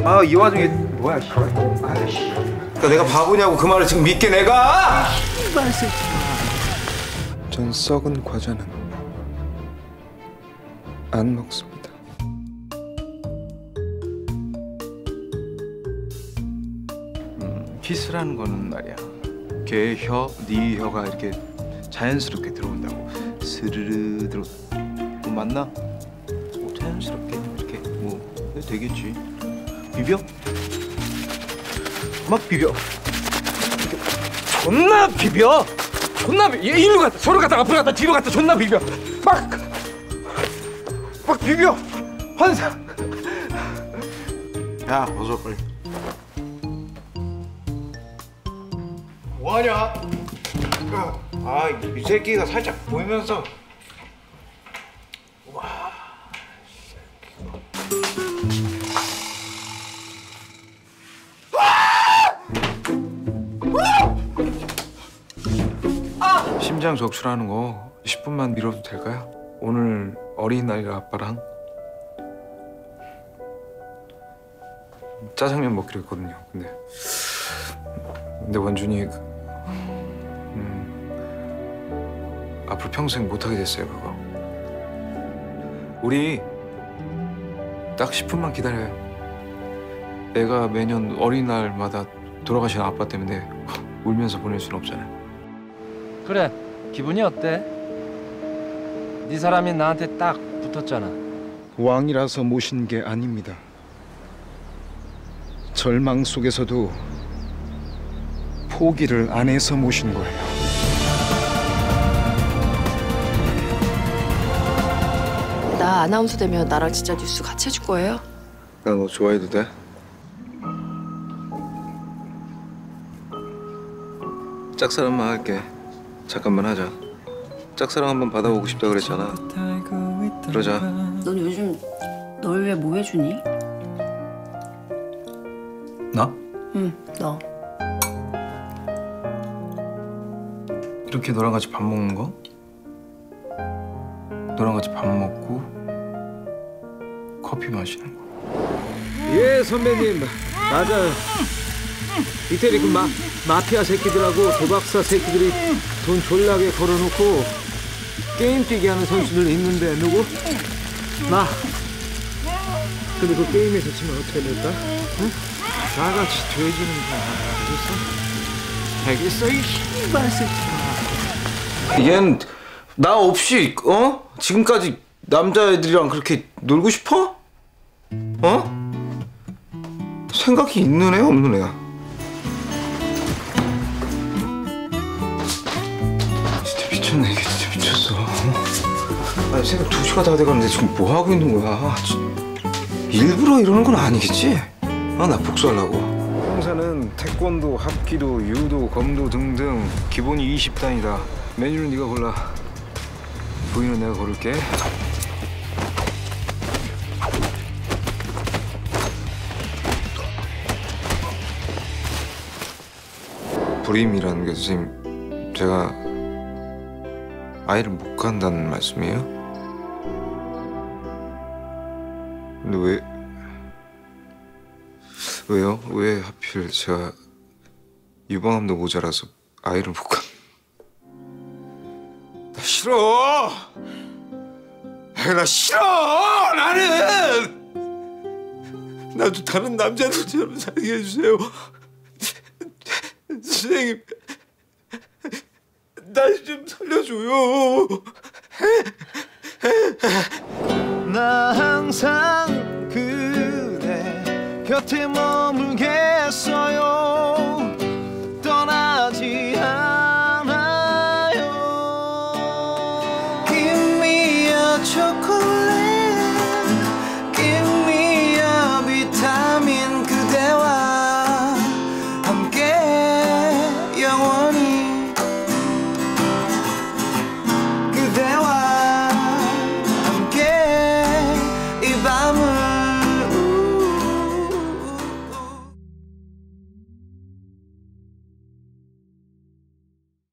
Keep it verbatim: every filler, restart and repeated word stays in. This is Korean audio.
아, 이 와중에 뭐야, 씨. 아이씨. 그러니까 내가 바보냐고 그 말을 지금 믿게 내가? 전 썩은 과자는 안 먹습니다. 음, 키스라는 거는 말이야. 걔 혀, 네 혀가 이렇게 자연스럽게 들어온다고. 스르르 들어. 뭐 맞나? 뭐 자연스럽게 이렇게 뭐 되겠지. 비벼? 막 비벼. 존나 비벼. 존나 비. 얘 일로 갔다 저로 갔다 앞으로 갔다 뒤로 갔다 존나 비벼. 막. 막 비벼. 환상. 야, 어서 빨리. 뭐하냐? 아, 이 새끼가 살짝 보이면서. 와. 심장 적출하는 거 십 분만 미뤄도 될까요? 오늘 어린이날이라 아빠랑 짜장면 먹기로 했거든요. 근데 근데 원준이 음, 앞으로 평생 못하게 됐어요, 그거. 우리 딱 십 분만 기다려요. 애가 매년 어린이날마다 돌아가시는 아빠 때문에 울면서 보낼 수는 없잖아요. 그래, 기분이 어때? 네 사람이 나한테 딱 붙었잖아. 왕이라서 모신 게 아닙니다. 절망 속에서도 포기를 안 해서 모신 거예요. 나 아나운서 되면 나랑 진짜 뉴스 같이 해줄 거예요? 나 너 좋아해도 돼? 짝사랑만 할게. 잠깐만 하자. 짝사랑 한번 받아보고 싶다 그랬잖아. 그러자. 넌 요즘 널 왜 뭐 해주니? 나? 응, 너. 이렇게 너랑 같이 밥 먹는 거? 너랑 같이 밥 먹고 커피 마시는 거. 예, 선배님. 맞아요. 이태리 그 마, 마피아 새끼들하고 도박사 새끼들이 돈 졸라게 걸어놓고 게임 뛰게 하는 선수들 있는데 누구? 나. 근데 그 게임에서 치면 어떻게 될까? 응? 나같이 돼지는 거 알겠어? 알겠어, 이 씨발 새끼야. 얘는 나 없이 어? 지금까지 남자애들이랑 그렇게 놀고 싶어? 어? 생각이 있는 애야 없는 애야? 진짜 미쳤네. 이게 진짜 미쳤어. 아니 새벽 두 시가 다 돼가는데 지금 뭐 하고 있는 거야? 일부러 이러는 건 아니겠지? 아, 나 복수하려고. 행사는 태권도, 합기도, 유도, 검도 등등 기본이 이십 단이다. 메뉴는 네가 골라. 부위는 내가 고를게. 불임이라는 게 선생님, 제가 아이를 못 간다는 말씀이에요? 근데 왜 왜요? 왜 하필 제가 유방암도 모자라서 아이를 못 간? 나 싫어. 나 싫어. 나는 나도 다른 남자들처럼 살게 해주세요. 선생님, 날 좀 살려줘요. 나 항상 그대 곁에 머물